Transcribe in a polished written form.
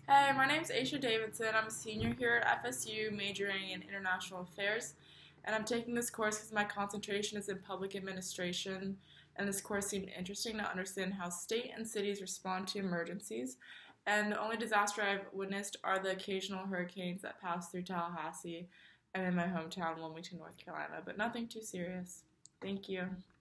Hey, my name's Aisha Davidson. I'm a senior here at FSU majoring in international affairs, and I'm taking this course because my concentration is in public administration, and this course seemed interesting to understand how state and cities respond to emergencies. And the only disaster I've witnessed are the occasional hurricanes that pass through Tallahassee and in my hometown, Wilmington, North Carolina, but nothing too serious. Thank you.